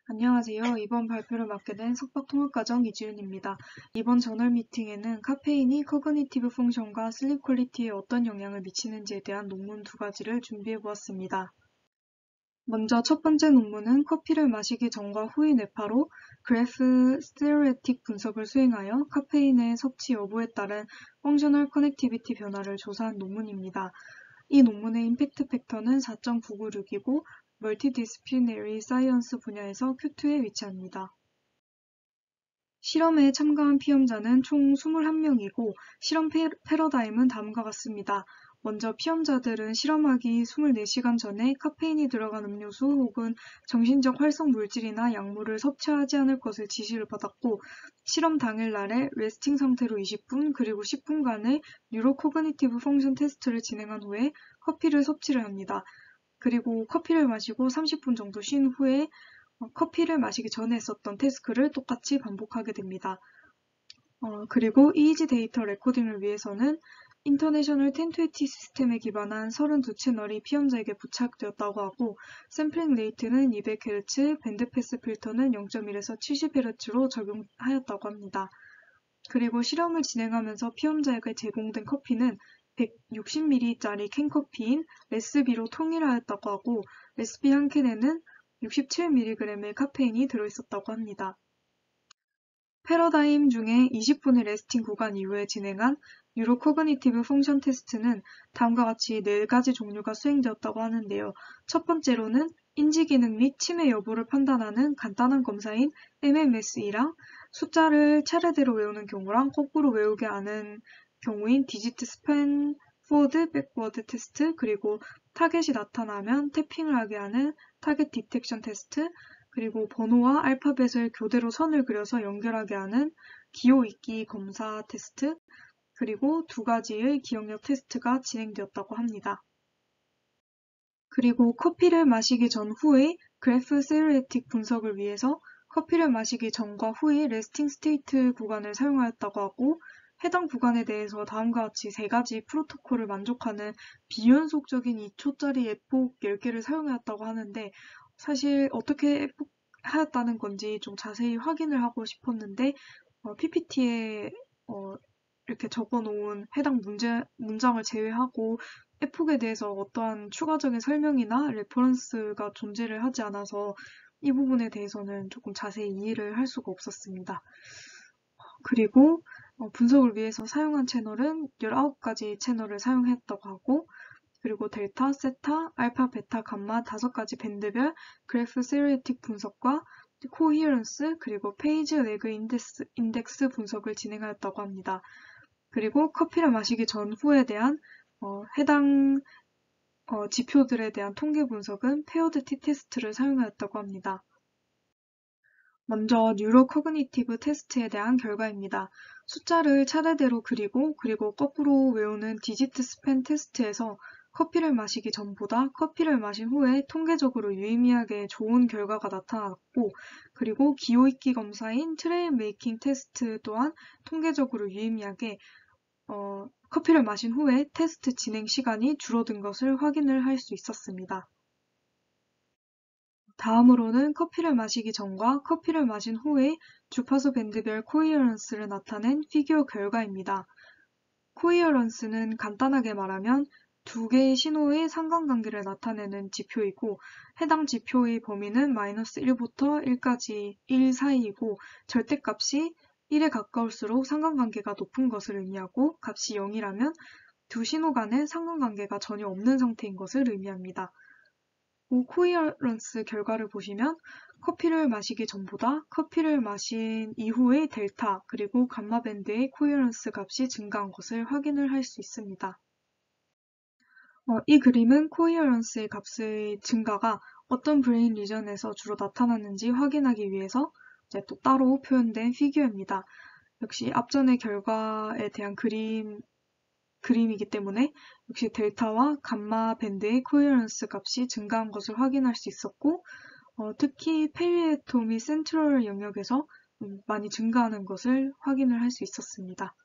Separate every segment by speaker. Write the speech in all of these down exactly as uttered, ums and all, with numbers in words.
Speaker 1: 안녕하세요. 이번 발표를 맡게 된 석박통합과정 이지윤입니다. 이번 저널 미팅에는 카페인이 커그니티브 펑션과 슬립 퀄리티에 어떤 영향을 미치는지에 대한 논문 두 가지를 준비해 보았습니다. 먼저 첫 번째 논문은 커피를 마시기 전과 후의 뇌파로 그래프 스테레오틱 분석을 수행하여 카페인의 섭취 여부에 따른 펑셔널 커넥티비티 변화를 조사한 논문입니다. 이 논문의 임팩트 팩터는 사 점 구구육이고 멀티디스플리너리 사이언스 분야에서 큐 투에 위치합니다. 실험에 참가한 피험자는 총 이십일 명이고 실험 패러다임은 다음과 같습니다. 먼저 피험자들은 실험하기 이십사 시간 전에 카페인이 들어간 음료수 혹은 정신적 활성 물질이나 약물을 섭취하지 않을 것을 지시를 받았고 실험 당일날에 레스팅 상태로 이십 분 그리고 십 분간의 뉴로코그니티브 펑션 테스트를 진행한 후에 커피를 섭취를 합니다. 그리고 커피를 마시고 삼십 분 정도 쉰 후에 커피를 마시기 전에 했었던 태스크를 똑같이 반복하게 됩니다. 어, 그리고 이이지 데이터 레코딩을 위해서는 인터내셔널 텐이십 시스템에 기반한 삼십이 채널이 피험자에게 부착되었다고 하고 샘플링 레이트는 이백 헤르츠, 밴드패스 필터는 영 점 일에서 칠십 헤르츠로 적용하였다고 합니다. 그리고 실험을 진행하면서 피험자에게 제공된 커피는 백육십 밀리리터짜리 캔커피인 레스비로 통일하였다고 하고 레스비 한 캔에는 육십칠 밀리그램의 카페인이 들어있었다고 합니다. 패러다임 중에 이십 분의 레스팅 구간 이후에 진행한 뉴로코그니티브 펑션 테스트는 다음과 같이 네 가지 종류가 수행되었다고 하는데요. 첫 번째로는 인지기능 및 치매 여부를 판단하는 간단한 검사인 엠엠에스이랑 숫자를 차례대로 외우는 경우랑 거꾸로 외우게 하는 경우인 디지트 스팬 포워드 백워드 테스트, 그리고 타겟이 나타나면 태핑을 하게 하는 타겟 디텍션 테스트, 그리고 번호와 알파벳을 교대로 선을 그려서 연결하게 하는 기호 읽기 검사 테스트, 그리고 두 가지의 기억력 테스트가 진행되었다고 합니다. 그리고 커피를 마시기 전 후의 그래프 세레오틱 분석을 위해서 커피를 마시기 전과 후의 레스팅 스테이트 구간을 사용하였다고 하고 해당 구간에 대해서 다음과 같이 세 가지 프로토콜을 만족하는 비연속적인 이 초짜리 에폭 열 개를 사용하였다고 하는데 사실 어떻게 에폭 하였다는 건지 좀 자세히 확인을 하고 싶었는데 어, 피피티에 어, 이렇게 적어놓은 해당 문제, 문장을 제외하고 에폭에 대해서 어떠한 추가적인 설명이나 레퍼런스가 존재를 하지 않아서 이 부분에 대해서는 조금 자세히 이해를 할 수가 없었습니다. 그리고 어, 분석을 위해서 사용한 채널은 열아홉 가지 채널을 사용했다고 하고 그리고 델타, 세타, 알파, 베타, 감마 다섯 가지 밴드별 그래프 세레오틱 분석과 코히어런스 그리고 페이지 레그 인덱스, 인덱스 분석을 진행하였다고 합니다. 그리고 커피를 마시기 전후에 대한 어, 해당 어, 지표들에 대한 통계 분석은 페어드 티 테스트를 사용하였다고 합니다. 먼저 뉴로 코그니티브 테스트에 대한 결과입니다. 숫자를 차례대로 그리고 그리고 거꾸로 외우는 디지트 스팬 테스트에서 커피를 마시기 전보다 커피를 마신 후에 통계적으로 유의미하게 좋은 결과가 나타났고 그리고 기호 읽기 검사인 트레일 메이킹 테스트 또한 통계적으로 유의미하게 어, 커피를 마신 후에 테스트 진행 시간이 줄어든 것을 확인을 할 수 있었습니다. 다음으로는 커피를 마시기 전과 커피를 마신 후에 주파수 밴드별 코히어런스를 나타낸 피규어 결과입니다. 코히어런스는 간단하게 말하면 두 개의 신호의 상관관계를 나타내는 지표이고 해당 지표의 범위는 마이너스 일부터 일까지 일 사이이고 절대값이 일에 가까울수록 상관관계가 높은 것을 의미하고 값이 영이라면 두 신호 간의 상관관계가 전혀 없는 상태인 것을 의미합니다. 코히어런스 결과를 보시면 커피를 마시기 전보다 커피를 마신 이후의 델타 그리고 감마 밴드의 코히어런스 값이 증가한 것을 확인을 할 수 있습니다. 어, 이 그림은 코히어런스의 값의 증가가 어떤 브레인 리전에서 주로 나타났는지 확인하기 위해서 이제 또 따로 표현된 피규어입니다. 역시 앞전의 결과에 대한 그림 그림이기 때문에 역시 델타와 감마 밴드의 코헤런스 값이 증가한 것을 확인할 수 있었고 어, 특히 페리에토 및 센트럴 영역에서 음, 많이 증가하는 것을 확인을 할 수 있었습니다.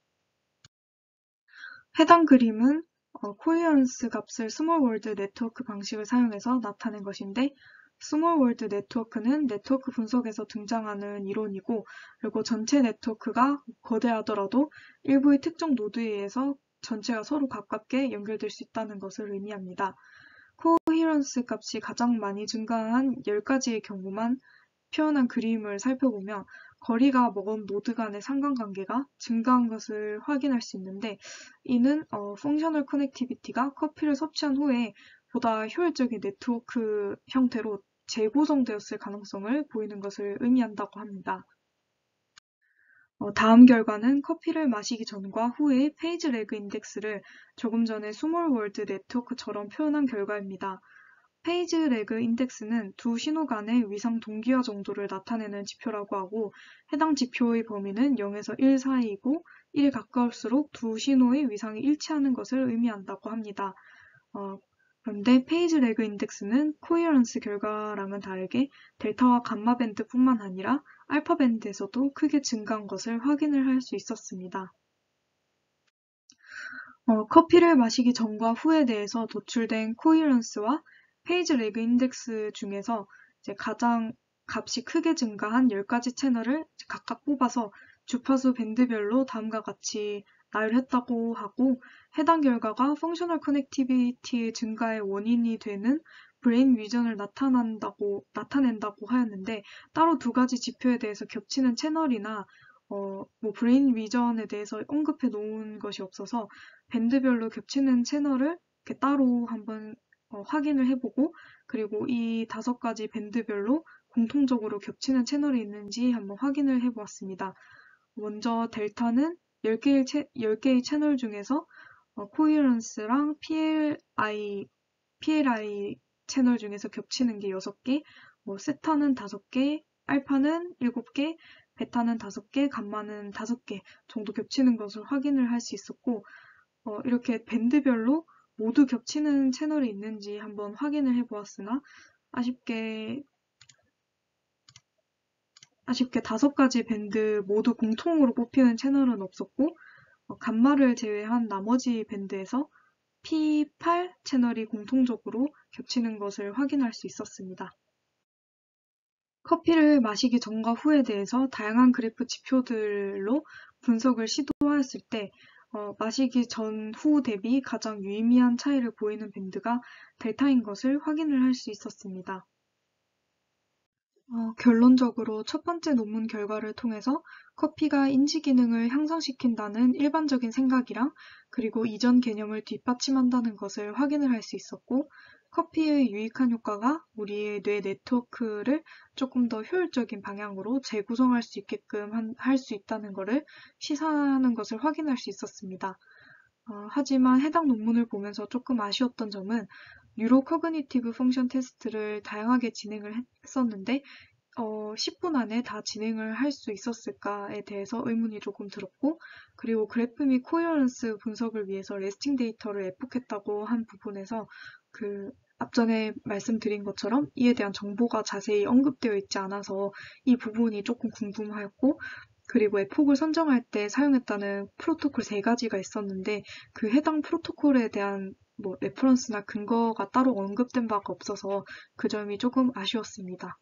Speaker 1: 해당 그림은 어, 코헤런스 값을 스몰 월드 네트워크 방식을 사용해서 나타낸 것인데 스몰 월드 네트워크는 네트워크 분석에서 등장하는 이론이고, 그리고 전체 네트워크가 거대하더라도 일부의 특정 노드에 의해서 전체가 서로 가깝게 연결될 수 있다는 것을 의미합니다. 코히런스 값이 가장 많이 증가한 열 가지의 경우만 표현한 그림을 살펴보면 거리가 먼 노드 간의 상관관계가 증가한 것을 확인할 수 있는데, 이는 어, 펑셔널 커넥티비티가 커피를 섭취한 후에 보다 효율적인 네트워크 형태로 재구성되었을 가능성을 보이는 것을 의미한다고 합니다. 어, 다음 결과는 커피를 마시기 전과 후의 페이지 레그 인덱스를 조금 전에 스몰 월드 네트워크처럼 표현한 결과입니다. 페이지 레그 인덱스는 두 신호 간의 위상 동기화 정도를 나타내는 지표라고 하고, 해당 지표의 범위는 영에서 일 사이이고 일에 가까울수록 두 신호의 위상이 일치하는 것을 의미한다고 합니다. 어, 그런데 페이지 레그 인덱스는 코헤런스 결과랑은 다르게 델타와 감마 밴드뿐만 아니라 알파 밴드에서도 크게 증가한 것을 확인을 할 수 있었습니다. 어, 커피를 마시기 전과 후에 대해서 도출된 코헤런스와 페이지 레그 인덱스 중에서 이제 가장 값이 크게 증가한 열 가지 채널을 각각 뽑아서 주파수 밴드별로 다음과 같이 나열했다고 하고, 해당 결과가 펑셔널 커넥티비티의 증가의 원인이 되는 브레인 위전을 나타난다고, 나타낸다고 하였는데, 따로 두 가지 지표에 대해서 겹치는 채널이나 어, 뭐 브레인 위전에 대해서 언급해 놓은 것이 없어서 밴드별로 겹치는 채널을 이렇게 따로 한번 어, 확인을 해보고, 그리고 이 다섯 가지 밴드별로 공통적으로 겹치는 채널이 있는지 한번 확인을 해보았습니다. 먼저 델타는 열 개의, 채, 열 개의 채널 중에서 어, 코헤런스랑 피엘아이, 피엘아이 채널 중에서 겹치는 게 여섯 개, 뭐 세타는 다섯 개, 알파는 일곱 개, 베타는 다섯 개, 감마는 다섯 개 정도 겹치는 것을 확인을 할 수 있었고, 어, 이렇게 밴드별로 모두 겹치는 채널이 있는지 한번 확인을 해보았으나 아쉽게 아쉽게 다섯 가지 밴드 모두 공통으로 뽑히는 채널은 없었고, 어, 감마를 제외한 나머지 밴드에서 피 팔 채널이 공통적으로 겹치는 것을 확인할 수 있었습니다. 커피를 마시기 전과 후에 대해서 다양한 그래프 지표들로 분석을 시도하였을 때 어, 마시기 전, 후 대비 가장 유의미한 차이를 보이는 밴드가 델타인 것을 확인을 할 수 있었습니다. 어, 결론적으로 첫 번째 논문 결과를 통해서 커피가 인지 기능을 향상시킨다는 일반적인 생각이랑, 그리고 이전 개념을 뒷받침한다는 것을 확인을 할 수 있었고, 커피의 유익한 효과가 우리의 뇌 네트워크를 조금 더 효율적인 방향으로 재구성할 수 있게끔 할 수 있다는 것을 시사하는 것을 확인할 수 있었습니다. 어, 하지만 해당 논문을 보면서 조금 아쉬웠던 점은 뉴로 커그니티브 펑션 테스트를 다양하게 진행을 했었는데 어, 십 분 안에 다 진행을 할 수 있었을까에 대해서 의문이 조금 들었고, 그리고 그래프 및 코헤런스 분석을 위해서 레스팅 데이터를 에폭했다고 한 부분에서 그 앞전에 말씀드린 것처럼 이에 대한 정보가 자세히 언급되어 있지 않아서 이 부분이 조금 궁금하였고, 그리고 에폭을 선정할 때 사용했다는 프로토콜 세 가지가 있었는데 그 해당 프로토콜에 대한 뭐 레퍼런스나 근거가 따로 언급된 바가 없어서 그 점이 조금 아쉬웠습니다.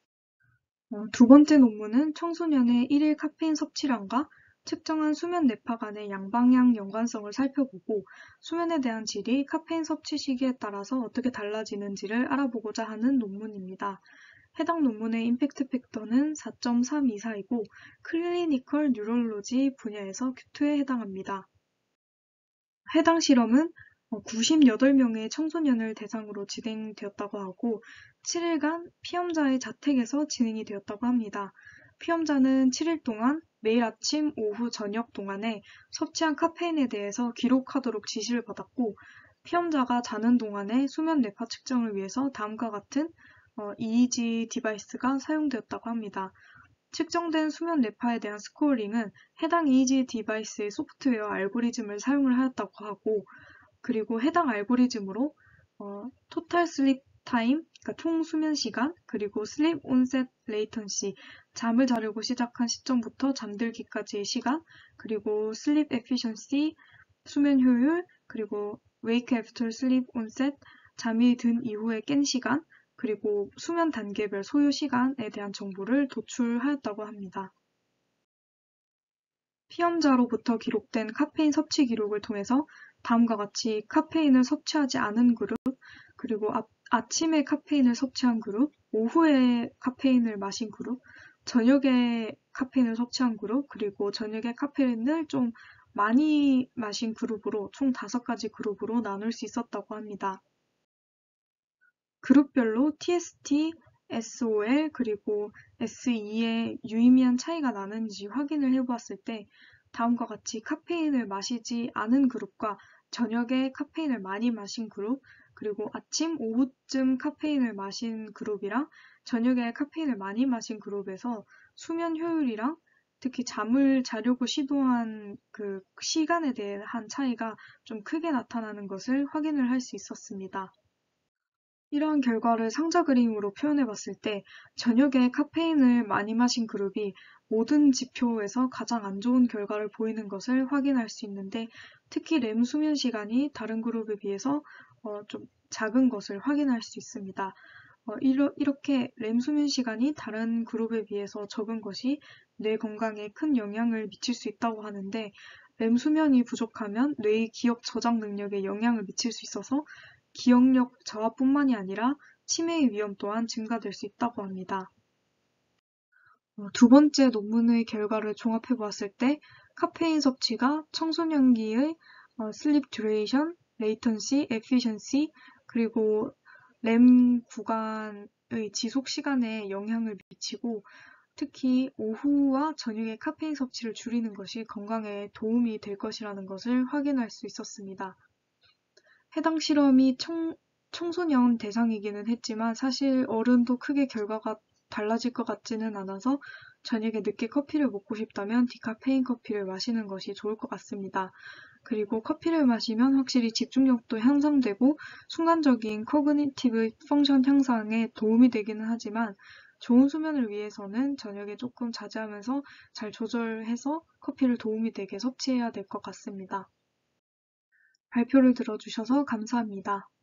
Speaker 1: 어, 두 번째 논문은 청소년의 일일 카페인 섭취량과 측정한 수면 뇌파 간의 양방향 연관성을 살펴보고 수면에 대한 질이 카페인 섭취 시기에 따라서 어떻게 달라지는지를 알아보고자 하는 논문입니다. 해당 논문의 임팩트 팩터는 사 점 삼이사이고 클리니컬 뉴럴로지 분야에서 큐 투에 해당합니다. 해당 실험은 구십여덟 명의 청소년을 대상으로 진행되었다고 하고 칠 일간 피험자의 자택에서 진행이 되었다고 합니다. 피험자는 칠 일 동안 매일 아침, 오후, 저녁 동안에 섭취한 카페인에 대해서 기록하도록 지시를 받았고, 피험자가 자는 동안에 수면 뇌파 측정을 위해서 다음과 같은 이이지 디바이스가 사용되었다고 합니다. 측정된 수면 뇌파에 대한 스코어링은 해당 이이지 디바이스의 소프트웨어 알고리즘을 사용을 하였다고 하고, 그리고 해당 알고리즘으로 어, 토탈 슬립 타임, 그러니까 총 수면 시간, 그리고 슬립 온셋 레이턴시, 잠을 자려고 시작한 시점부터 잠들기까지의 시간, 그리고 슬립 에피션시, 수면 효율, 그리고 wake after sleep onset, 잠이 든 이후에 깬 시간, 그리고 수면 단계별 소요 시간에 대한 정보를 도출하였다고 합니다. 피험자로부터 기록된 카페인 섭취 기록을 통해서 다음과 같이 카페인을 섭취하지 않은 그룹, 그리고 아, 아침에 카페인을 섭취한 그룹, 오후에 카페인을 마신 그룹, 저녁에 카페인을 섭취한 그룹, 그리고 저녁에 카페인을 좀 많이 마신 그룹으로 총 다섯 가지 그룹으로 나눌 수 있었다고 합니다. 그룹별로 티에스티, 에스오엘, 그리고 에스이의 유의미한 차이가 나는지 확인을 해보았을 때 다음과 같이 카페인을 마시지 않은 그룹과 저녁에 카페인을 많이 마신 그룹, 그리고 아침, 오후쯤 카페인을 마신 그룹이랑 저녁에 카페인을 많이 마신 그룹에서 수면 효율이랑 특히 잠을 자려고 시도한 그 시간에 대한 차이가 좀 크게 나타나는 것을 확인을 할 수 있었습니다. 이러한 결과를 상자 그림으로 표현해 봤을 때 저녁에 카페인을 많이 마신 그룹이 모든 지표에서 가장 안 좋은 결과를 보이는 것을 확인할 수 있는데 특히 렘 수면 시간이 다른 그룹에 비해서 어, 좀 작은 것을 확인할 수 있습니다. 어, 이러, 이렇게 렘 수면 시간이 다른 그룹에 비해서 적은 것이 뇌 건강에 큰 영향을 미칠 수 있다고 하는데 렘 수면이 부족하면 뇌의 기억 저장 능력에 영향을 미칠 수 있어서 기억력 저하뿐만이 아니라 치매의 위험 또한 증가될 수 있다고 합니다. 어, 두 번째 논문의 결과를 종합해 보았을 때 카페인 섭취가 청소년기의 어, sleep duration, latency, efficiency, 그리고 렘 구간의 지속 시간에 영향을 미치고 특히 오후와 저녁에 카페인 섭취를 줄이는 것이 건강에 도움이 될 것이라는 것을 확인할 수 있었습니다. 해당 실험이 청, 청소년 대상이기는 했지만 사실 어른도 크게 결과가 달라질 것 같지는 않아서 저녁에 늦게 커피를 먹고 싶다면 디카페인 커피를 마시는 것이 좋을 것 같습니다. 그리고 커피를 마시면 확실히 집중력도 향상되고 순간적인 코그니티브 펑션 향상에 도움이 되기는 하지만 좋은 수면을 위해서는 저녁에 조금 자제하면서 잘 조절해서 커피를 도움이 되게 섭취해야 될 것 같습니다. 발표를 들어주셔서 감사합니다.